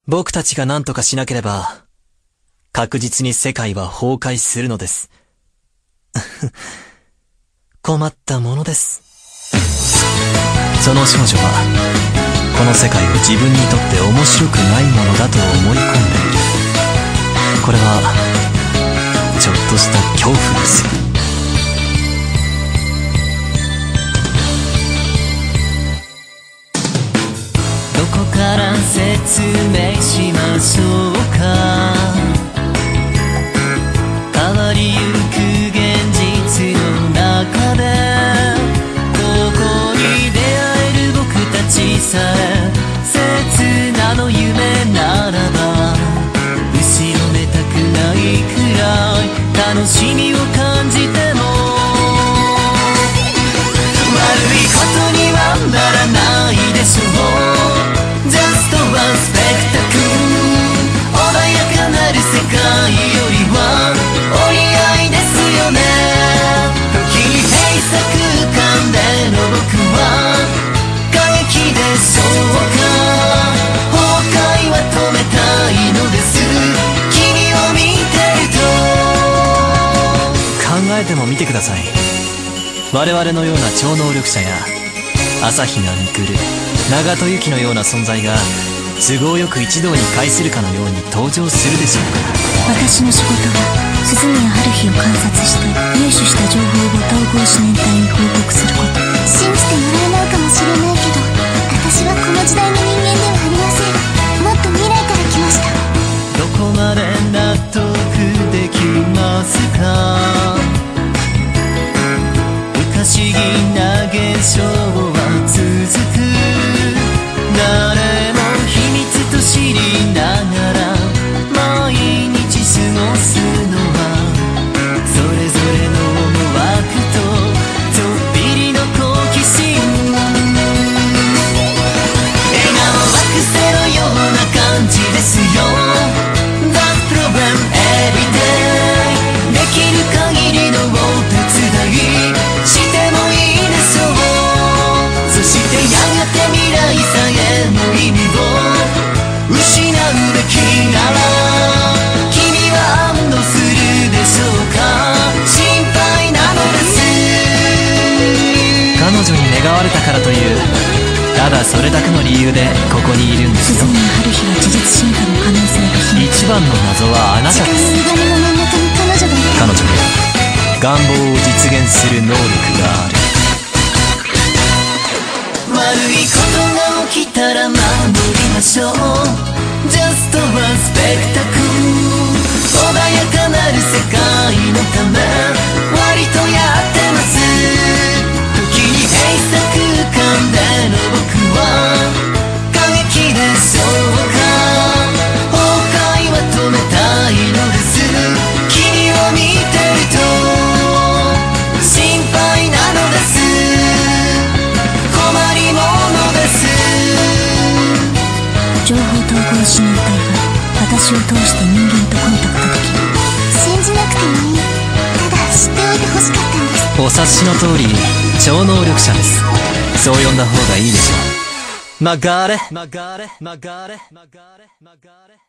僕たちが何とかしなければ、確実に世界は崩壊するのです。困ったものです。その少女は、この世界を自分にとって面白くないものだと思い込んでいる。これは、ちょっとした恐怖です。 どこから説明しましょうか。変わりゆく現実の中で、ここに出会える僕たちさえ切なの夢ならば、後ろめたくないくらい楽しみを感じても、悪いことにはならないでしょう。Just one spectacle、 穏やかなる世界よりは折り合いですよね。時に閉鎖空間での僕は過激でしょうか。崩壊は止めたいのです、君を見てると。 考えてもみてください。我々のような超能力者や朝日奈みくる、長門由紀のような存在が都合よく一堂に会するかのように登場するでしょうか。 私の仕事は鈴宮春日を観察して入手した情報を統合思念体に報告すること。 信じてもらえないかもしれないけど、私はこの時代の人間ではありません。もっと未来から来ました。 どこまで納得できますか。不思議な現象は続く。誰も秘密と知りながら毎日過ごすのは、それぞれの思惑とちょっぴりの好奇心。笑顔は癖のような感じですよ。 That problem every day、 できる限りのお手伝いしてもいいでしょう。そしてやがて未来さえの意味を失うべきなら、君は安堵するでしょうか。心配なのです。 彼女に願われたからという、ただそれだけの理由でここにいるんですよ。 鈴宮春日は事実進化の可能性が秘め一番の謎はあなた時間のです。 歪みの真ん中に彼女がいた。 彼女には願望を実現する能力がある。 悪いことが起きたら守りましょう。 Just one spectacle、 穏やかなる世界のため割とやってます。時に閉鎖空間での僕は過激でしょうか。崩壊は止めたいのです、君を見てると心配なのです。困りものです。 情報統合思念体は私を通して人間とコンタクトできる。 信じなくてもいい。ただ知っておいてほしかったんです。 お察しの通り、超能力者です。そう呼んだ方がいいでしょう。曲がれ曲がれ曲がれ曲がれ曲がれ。